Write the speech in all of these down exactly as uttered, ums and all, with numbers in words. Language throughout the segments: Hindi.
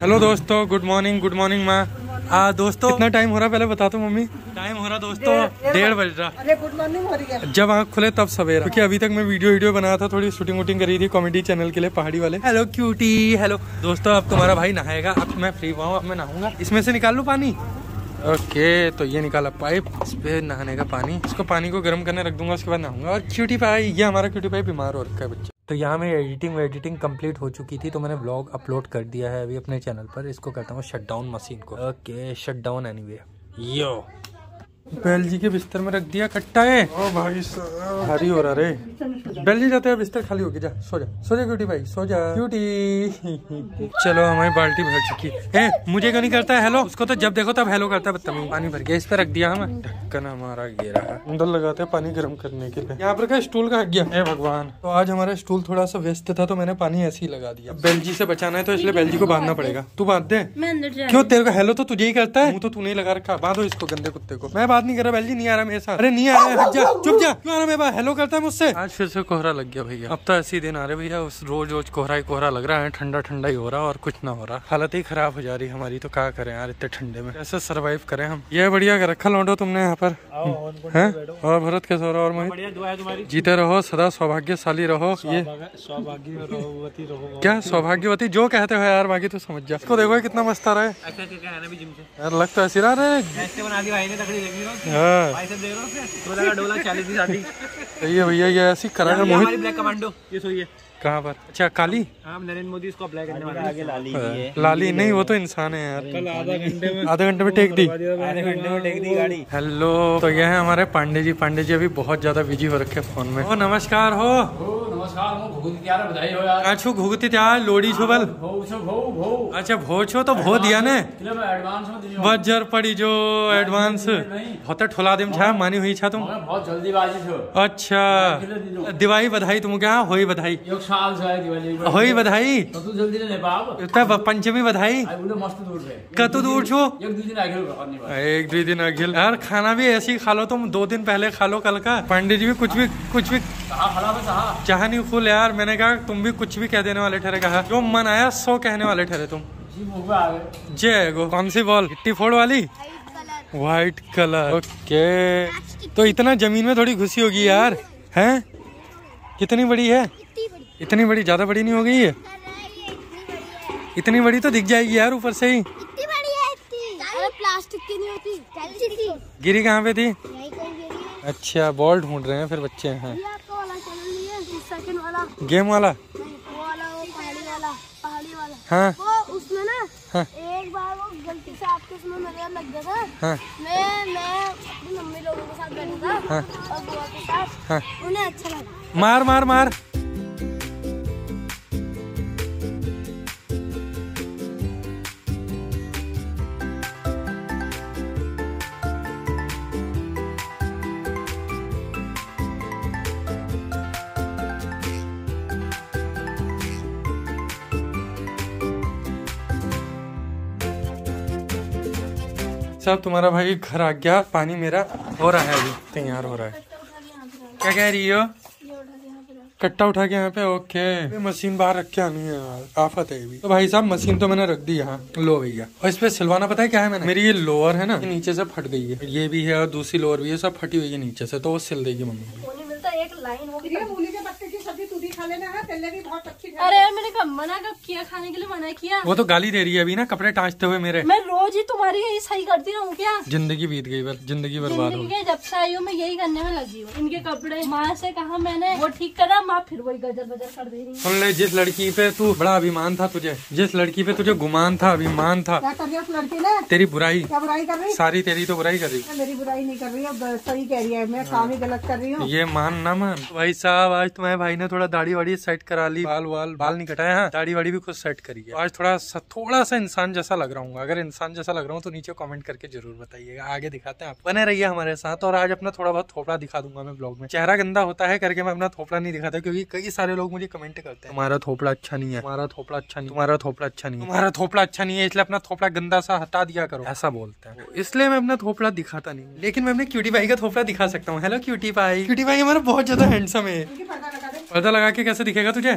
हेलो दोस्तों, गुड मॉर्निंग। गुड मॉर्निंग माँ। हाँ दोस्तों, कितना टाइम हो रहा पहले बता दो मम्मी। टाइम हो रहा दोस्तों डेढ़ बज रहा। अरे गुड मॉर्निंग हो रही है। जब आँख खुले तब सवेरा, क्योंकि अभी तक मैं वीडियो वीडियो बनाया था, थोड़ी शूटिंग वूटिंग करी थी कॉमेडी चैनल के लिए, पहाड़ी वाले। Hello cutie. हेलो दोस्तों, अब तुम्हारा भाई नहाएगा। अब मैं फ्री हुआ हूँ, अब मैं नहाऊंगा। इसमें से निकाल लूँ पानी। ओके, तो ये निकाला पाइप, इस पे नहाने का पानी। इसको पानी को गर्म करने रख दूंगा, उसके बाद नहाऊंगा। और क्यूटी पाई, ये हमारा क्यूटी पाई बीमार हो रखा है बच्चा। तो यहाँ में एडिटिंग एडिटिंग कंप्लीट हो चुकी थी, तो मैंने व्लॉग अपलोड कर दिया है अभी अपने चैनल पर। इसको करता हूँ शट डाउन मशीन को। Okay, shut down anyway. यो बैल जी के बिस्तर में रख दिया कट्टा है। ओ भाई साहब, भारी हो रहा रे। बैल जी जाते हैं, बिस्तर खाली हो गया। जा सो जा, सो जा क्यूटी भाई, सो जा क्यूटी। चलो, हमारी बाल्टी भर चुकी है। मुझे क्यों नहीं करता है हेलो? उसको तो जब देखो तब हेलो करता है बदतमीज। पानी भर गया, इस पे रख दिया हमें। ढक्कन हमारा ये रहा। अंदर लगाते हैं पानी गर्म करने के लिए। यहाँ पर क्या स्टूल का हट गया है भगवान। तो आज हमारा स्टूल थोड़ा सा व्यस्त था, तो मैंने पानी ऐसे ही लगा दिया। बेल जी से बचाना है, तो इसलिए बेल जी को बांधना पड़ेगा। तू बांध दे। क्यों, तेरे को हेलो तो तुझे ही करता है, मुँह तो तूने लगा रखा। बांधो इसको, गंदे कुत्ते को। मैं बात नहीं कर रहा, बेल जी नहीं आ रहा मेरे साथ। अरे नहीं आ रहा, हट जा, चुप जा। क्यों आ रहा मेरे पास? हेलो करता है मुझसे। आज फिर से कोहरा लग गया भैया। अब तो ऐसे दिन आ रहे भैया, उस रोज रोज कोहरा ही कोहरा लग रहा है। ठंडा ठंडा ही हो रहा और कुछ ना हो रहा। हालत ही खराब हो जा रही हमारी। तो क्या करें यार, इतने ठंडे में कैसे सर्वाइव करें हम। ये बढ़िया कर रखा लौटो तुमने यहाँ पर है। और भरत कैसा हो रहा? और मोहित जीते रहो, सदा सौभाग्यशाली रहो। ये क्या सौभाग्यवती जो कहते हो यार, बाकी तो समझ जा। इसको देखो कितना मस्त आ रहा है यार। लग तो ऐसी रहा है। सही है भैया, ये ऐसी करा मोहित। ब्लैक कमांडो ये सही है। कहाँ पर? अच्छा काली। हाँ, नरेंद्र मोदी इसको अप्लाई करने वाला है। आगे लाली है। लाली नहीं, वो तो इंसान है यार। कल आधा घंटे में आधे घंटे में टेक दी। आधे घंटे में टेक दी गाड़ी। हेलो, तो ये है हमारे पांडे जी। पांडे जी अभी बहुत ज्यादा बिजी हो रखे फोन में। ओ नमस्कार हो। नमस्कार हो। घुगुती त्यार बधाई हो यार। अच्छा घुगुती त्यार लोड़ी छुबल। भो छो भो भो। अच्छा भो छो तो भो दिया ने। किलो में एडवांस में दियो। बजर पड़ी जो एडवांस। बहुत ठोला दिम छा मानी हुई छा तुम। बहुत जल्दीबाजी छो। अच्छा दिवाली बधाई तुम। क्या होई बधाई? एक साल से है दिवाली। होई बधाई। तो तू जल्दी ले पाब। तब पंचमी बधाई। आई बोले मस्त दूर है। कतु दूर छो? एक दो दिन आगे करनी बात। एक दो दिन आगे यार। खाना भी ऐसे ही खा लो तुम, दो दिन पहले खा लो कल का। पंडित जी भी कुछ भी कुछ भी चाह नहीं फूल यार। मैंने कहा तुम भी कुछ भी कह देने वाले ठहरे। कहा जो मन आया सो कहने वाले ठहरे तुम। जय गो। कौन सी बॉल? गिट्टी फोड़ वाली? White colour. ओके, तो इतना जमीन में थोड़ी घुसी होगी यार। हैं कितनी बड़ी है? इतनी बड़ी? ज्यादा बड़ी नहीं हो गई है? इतनी बड़ी तो दिख जाएगी यार ऊपर से ही। इतनी बड़ी है इतनी। अरे प्लास्टिक की नहीं होती। गिरी कहाँ पे थी? यही कहीं गिरी है। अच्छा, बॉल ढूंढ रहे हैं फिर बच्चे हैं। ये आपका वाला चैनल नहीं है, सेकंड वाला गेम वाला? नहीं, वो वाला, वो पहाड़ी वाला। पहाड़ी वाला हाँ। वो उसमें ना हाँ। एक बार वो गलती से आपके उसमें नजर लग गया था। हाँ। मैं मैं अपनी मम्मी लोगों के साथ बैठा था। हाँ। और बुआ के साथ। हाँ। उन्हें अच्छा लगा। मार मार मार। सब तुम्हारा भाई घर आ गया। पानी मेरा हो रहा है, अभी तैयार हो रहा है। क्या कह रही हो? कट्टा उठा के यहाँ पे। ओके, मशीन बाहर रख के आनी है यार, आफत है भी। तो भाई साहब मशीन तो मैंने रख दी यहाँ। लो भैया, और इस पे सिलवाना पता है क्या है मैंने? मेरी ये लोअर है ना, ये नीचे से फट गई है। ये भी है और दूसरी लोअर भी है, सब फटी हुई है नीचे से। तो वो सिल देगी मम्मी। एक लाइन हो गई। मूली के पत्ते की सब्जी तू भी खा लेना है, तेले भी बहुत अच्छी। अरे मैंने कब मना कब किया? खाने के लिए मना किया। वो तो गाली दे रही है अभी ना, कपड़े टाँचते हुए मेरे। मैं रोज ही तुम्हारी यही सही करती रहूं क्या? जिंदगी बीत गई, बस जिंदगी बर्बाद हो गई। जब से आई हूँ मैं यही करने में लगी हूँ। इनके कपड़े माँ से कहा मैंने, वो ठीक करा, माँ फिर वही गजर बजर कर दे रही। सुन ले, जिस लड़की पे तू बड़ा अभिमान था तुझे, जिस लड़की पे तुझे गुमान था, अभिमान था, क्या कर रही है उस लड़की ने? तेरी बुराई। क्या बुराई कर रही? सारी तेरी तो बुराई कर रही। मेरी बुराई नहीं कर रही है, सही कह रही है। मैं काम ही गलत कर रही हूँ। ये मान ना मान। भाई साहब आज तुम्हारे भाई ने थोड़ा दाढ़ी वाड़ी सेट करा ली। बाल वाल बाल नहीं कटाया है, दाढ़ी वाड़ी भी खुद सेट करी है। आज थोड़ा सा थोड़ा सा इंसान जैसा लग रहा हूँ। अगर इंसान जैसा लग रहा हूँ तो नीचे कमेंट करके जरूर बताइएगा। आगे दिखाते हैं, आप बने रहिए हमारे साथ। और आज अपना थोड़ा बहुत थोपड़ा दिखा दूंगा मैं ब्लॉग में। चेहरा गंदा होता है करके मैं अपना थोपड़ा नहीं दिखाता, क्योंकि कई सारे लोग मुझे कमेंट करते हैं तुम्हारा थोपड़ा अच्छा नहीं है, तुम्हारा थोपड़ा अच्छा नहीं, तुम्हारा थोपड़ा अच्छा नहीं, तुम्हारा थोपड़ा अच्छा नहीं है, इसलिए अपना थोपड़ा गंदा सा हटा दिया करो, ऐसा बोलते हैं। इसलिए मैं अपना थोपड़ा दिखाता नहीं, लेकिन मैं अपने क्यूटी भाई का थोपड़ा दिखा सकता हूँ। हेलो क्यूटी भाई। क्यूटी भाई हमारा बहुत ज्यादा हैंडसम है। पर्दा लगा के कैसे दिखेगा तुझे? ये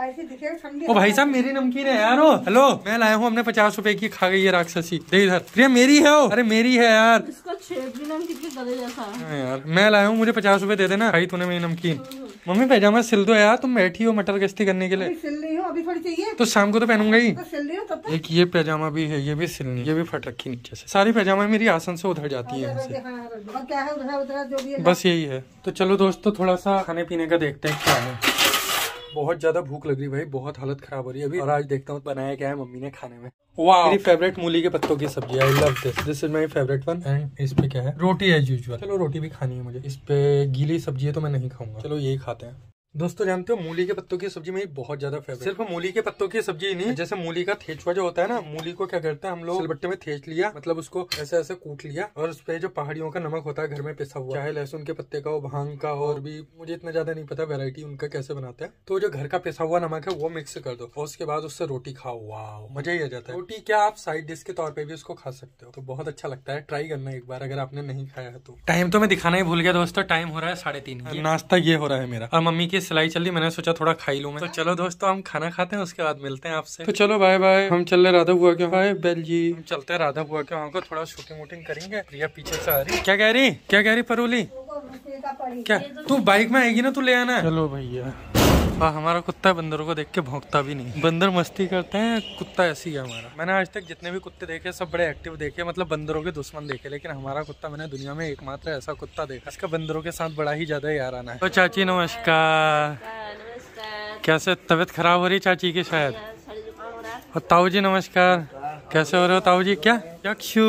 ऐसी दिखे ठंडी। ओ भाई साहब मेरी नमकीन है यार। ओ हेलो, मैं लाया हूँ अपने पचास रुपए की, खा गई है राक्षसी। दे इधर। प्रिया मेरी है। ओ अरे मेरी है यार। इसका शेप भी ना कितने गले जैसा है। हाँ यार मैं लाया हूँ, मुझे पचास रुपए दे देना। भाई तूने मेरी नमकीन। मम्मी पैजामा सिल दो यार, तुम बैठी हो मटर गश्ती करने के लिए। सिल रही हूँ, अभी थोड़ी चाहिए तो शाम को तो पहनूंगा ही। तो सिल रही हूँ तब तक। एक ये पैजामा भी है, ये भी सिलनी, ये भी फट रखी नीचे से। सारी पैजामा मेरी आसन से उधर जाती है इनसे। हाँ, और क्या है उधर उधर जो भी है। बस यही है। तो चलो दोस्तों थोड़ा सा खाने पीने का देखते हैं क्या है। बहुत ज्यादा भूख लग रही भाई, बहुत हालत खराब हो रही है अभी। और आज देखता हूँ बनाया क्या है मम्मी ने खाने में। वाह, मेरी फेवरेट मूली के पत्तों की सब्जी। I love this this is my favourite one. And इस पे क्या है, रोटी एज यूजुअल। चलो रोटी भी खानी है मुझे। इस पे गीली सब्जी है तो मैं नहीं खाऊंगा, चलो यही खाते हैं। दोस्तों जानते हो मूली के पत्तों की सब्जी मेरी बहुत ज्यादा फेवरेट। सिर्फ मूली के पत्तों की सब्जी नहीं, जैसे मूली का थेचुआ जो होता है ना, मूली को क्या करते हैं हम लोग सिलबट्टे में थेच लिया, मतलब उसको ऐसे ऐसे कूट लिया, और उस पे जो पहाड़ियों का नमक होता है घर में पिसा हुआ, चाहे लहसुन के पत्ते का हो, भांग का हो, और भी मुझे इतना ज्यादा नहीं पता वैरायटी उनका कैसे बनाते हैं। तो जो घर का पिसा हुआ नमक है वो मिक्स कर दो और उसके बाद उससे रोटी खाओ। वाह मजा ही आ जाता है। रोटी क्या आप साइड डिश के तौर पे भी उसको खा सकते हो, तो बहुत अच्छा लगता है। ट्राई करना एक बार अगर आपने नहीं खाया है तो। टाइम तो मैं दिखाना ही भूल गया दोस्तों, टाइम हो रहा है साढ़े तीन। नाश्ता ये हो रहा है मेरा, और मम्मी की सिलाई चल रही, मैंने सोचा थोड़ा खाई लूं मैं। तो चलो दोस्तों हम खाना खाते हैं, उसके बाद मिलते हैं आपसे। तो चलो बाय बाय, हम चल रहे राधा बुआ के। बाय बेल जी, हम चलते हैं राधा बुआ के वहाँ को, थोड़ा शूटिंग वूटिंग करेंगे। प्रिया पीछे से आ रही, क्या कह रही क्या कह रही परूली? क्या तू बाइक में आएगी ना, तू ले आना। चलो भैया। हाँ हमारा कुत्ता बंदरों को देख के भौंकता भी नहीं। बंदर मस्ती करते हैं, कुत्ता ऐसी है हमारा। मैंने आज तक जितने भी कुत्ते देखे सब बड़े एक्टिव देखे, मतलब बंदरों के दुश्मन देखे, लेकिन हमारा कुत्ता मैंने दुनिया में एकमात्र ऐसा कुत्ता देखा, इसका बंदरों के साथ बड़ा ही ज्यादा याराना है। तो चाची नमस्कार। कैसे तबीयत खराब हो रही चाची की शायद? और ताऊ जी नमस्कार, कैसे हो रहे हो ताऊ जी? क्या चक्षु,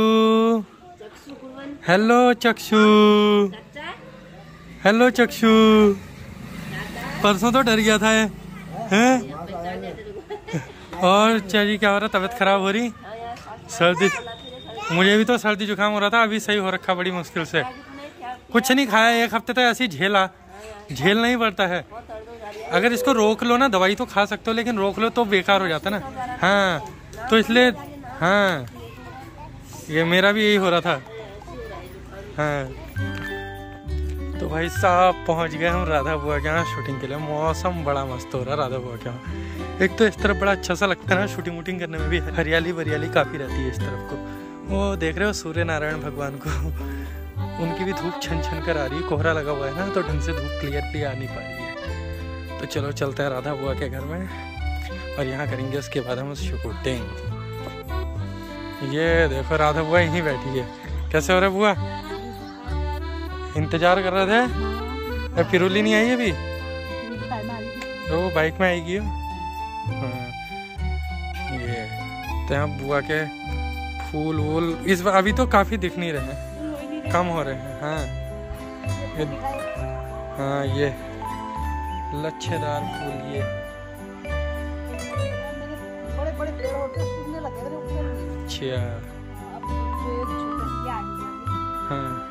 हेलो चक्षु, हेलो चक्षु। परसों तो डर गया था ये हैं? और चाची क्या हो रहा, तबीयत खराब हो रही? सर्दी, मुझे भी तो सर्दी जुकाम हो रहा था, अभी सही हो रखा बड़ी मुश्किल से। कुछ नहीं खाया एक हफ्ते तक, ऐसी झेला, झेलना ही पड़ता है। अगर इसको रोक लो ना, दवाई तो खा सकते हो लेकिन रोक लो तो बेकार हो जाता ना। हाँ तो इसलिए, हाँ ये मेरा भी यही हो रहा था। हाँ तो भाई साहब पहुंच गए हम राधा बुआ के यहाँ शूटिंग के लिए। मौसम बड़ा मस्त हो रहा है राधा बुआ के यहाँ। एक तो इस तरफ बड़ा अच्छा सा लगता है ना, शूटिंग वूटिंग करने में भी हरियाली वरियाली काफी रहती है इस तरफ को। वो देख रहे हो सूर्य नारायण भगवान को, उनकी भी धूप छन छन कर आ रही है। कोहरा लगा हुआ है ना तो ढंग से धूप क्लियरली आ नहीं पा रही है। तो चलो चलते हैं राधा बुआ के घर में, और यहाँ करेंगे उसके बाद हम शूटिंग। ये देखो राधा बुआ यहीं बैठी है। कैसे हो रहा है बुआ? इंतजार कर रहे थे, फिरोली नहीं आई अभी? तो वो बाइक में आएगी। हाँ ये तो यहाँ बुआ के फूल वूल इस बार अभी तो काफी दिख नहीं रहे, कम हो रहे हैं। हाँ ये, हाँ ये लच्छेदार फूल, ये बड़े बड़े पेड़ होते हैं, सूखने लगे थे ऊपर। अच्छा हाँ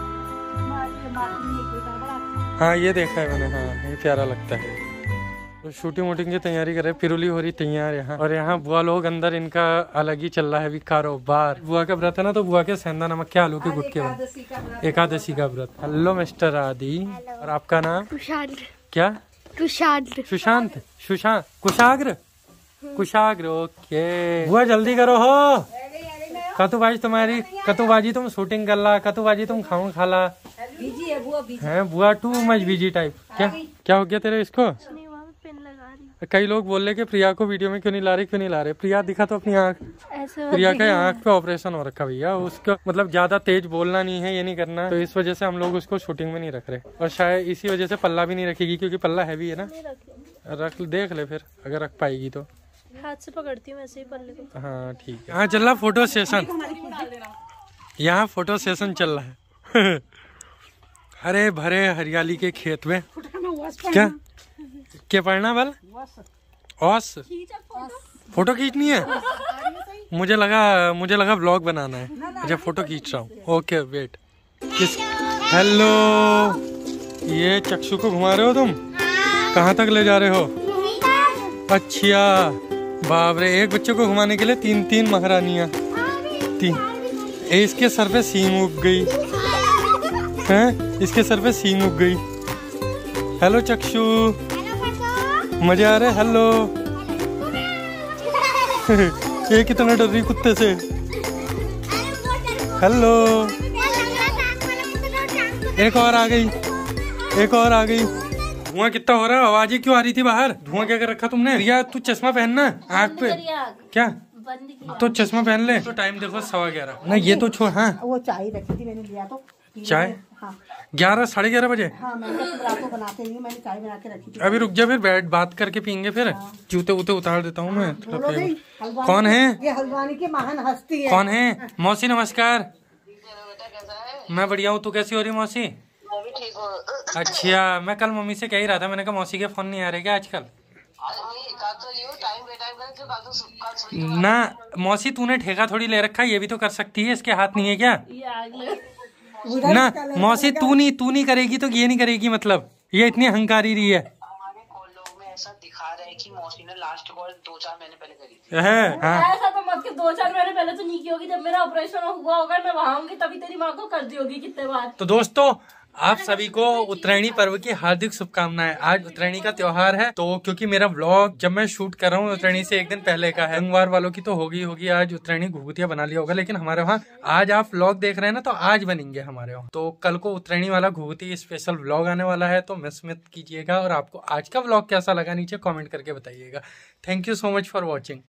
हाँ ये देखा है मैंने। हाँ ये प्यारा लगता है। तो शूटिंग वूटिंग की तैयारी कर रहे हैं, पिरुली हो रही तैयार यहाँ। और यहाँ बुआ लोग अंदर, इनका अलग ही चल रहा है अभी कारोबार। बुआ का व्रत है ना, तो बुआ के सेंधा नमक के आलू के गुटके बन, एकादशी का व्रत। हेलो मिस्टर आदि, और आपका नाम? कुशाग्र। क्या? कुशाग्र। सुशांत, सुशांत, कुशाग्र, कुशाग्र। ओके बुआ जल्दी करो हो। कतुबाजी तुम्हारी, कतुबाजी तुम शूटिंग कर ला, कतुबाजी तुम खाऊं खाला। बीजी है बुआ, बीजी है बुआ टू मच बीजी टाइप। क्या क्या हो गया तेरे इसको? कई लोग बोल रहे कि प्रिया को वीडियो में क्यों नहीं ला रहे, क्यों नहीं ला रहे? प्रिया दिखा तो अपनी आँख। प्रिया का आँख पे ऑपरेशन हो रखा भैया, उसका मतलब ज्यादा तेज बोलना नहीं है, ये नहीं करना, तो इस वजह से हम लोग उसको शूटिंग में नहीं रख रहे। और शायद इसी वजह से पल्ला भी नहीं रखेगी, क्योंकि पल्ला हैवी है ना। रख देख ले फिर, अगर रख पाएगी तो। हाथ से पकड़ती हूँ ऐसे ही पल्ले को। हाँ ठीक है। हाँ चल रहा फोटो सेशन, यहाँ फोटो सेशन चल रहा है। हरे भरे हरियाली के खेत में। क्या क्या पढ़ना बल? औस फोटो खींचनी है? मुझे लगा मुझे लगा ब्लॉग बनाना है। अच्छा फोटो खींच रहा हूँ, ओके वेट। किस हेलो, ये चक्षु को घुमा रहे हो तुम? कहाँ तक ले जा रहे हो? अच्छा बाप रे, एक बच्चे को घुमाने के लिए तीन तीन महारानियाँ। तीन इसके सर पे सींग उग गई हैं, इसके सर पे सींग उग गई। हेलो चक्षु, मजे आ रहे? हेलो। ये कितना डर रही कुत्ते से। हेलो। एक और आ गई, एक और आ गई। धुआं कितना हो रहा है? आवाज क्यों आ रही थी बाहर? धुआं क्या कर रखा तुमने? रिया तू चश्मा पहनना आँख पे। क्या तो चश्मा पहन ले। तो टाइम देखो सवा ग्यारह ना, ये तो छोड़। हाँ वो चाय रखी थी मैंने, लिया तो चाय। हाँ ग्यारह साढ़े ग्यारह बजे। हाँ मैंने तो रात को बनाते नहीं, मैंने चाय बना के रखी थी। अभी रुक जा, फिर बैठ बात करके पियेंगे फिर। जूते वूते उतार देता हूँ मैं थोड़ा। बोलो भाई, कौन है? ये हल्द्वानी की महान हस्ती है। कौन है? मौसी नमस्कार। मैं बढ़िया हूँ, तू कैसी हो रही मौसी? अच्छा, मैं कल मम्मी से कह ही रहा था, मैंने कहा मौसी के फोन नहीं आ रहे क्या आजकल? ना मौसी, तूने ठेका थोड़ी ले रखा है, ये भी तो कर सकती है, इसके हाथ नहीं है क्या? ना मौसी, तू नहीं तू नहीं करेगी तो ये नहीं करेगी, मतलब ये इतनी अहंकारी रही है। ऐसा दिखा रहा है कि मौसी ने लास्ट कॉल दो चार महीने पहले करी थी। है हाँ। ऐसा तो मत कि दो चार महीने पहले तो नहीं की होगी, जब मेरा ऑपरेशन हुआ होगा मैं वहां होंगी तभी तेरी माँ को कर दी होगी कितने बार। तो दोस्तों, आप सभी को उत्तरायणी पर्व की हार्दिक शुभकामनाएं। आज उत्तरायणी का त्योहार है, तो क्योंकि मेरा व्लॉग जब मैं शूट कर रहा हूँ उत्तरायणी से एक दिन पहले का है। रंगवार वालों की तो होगी होगी आज उत्तरायणी घुघुतिया बना लिया होगा, लेकिन हमारे वहाँ आज आप व्लॉग देख रहे हैं ना, तो आज बनेंगे हमारे वहाँ। तो कल को उत्तरायणी वाला घुघुती स्पेशल व्लॉग आने वाला है, तो मिस मत कीजिएगा। और आपको आज का व्लॉग कैसा लगा नीचे कॉमेंट करके बताइएगा। Thank you so much for watching.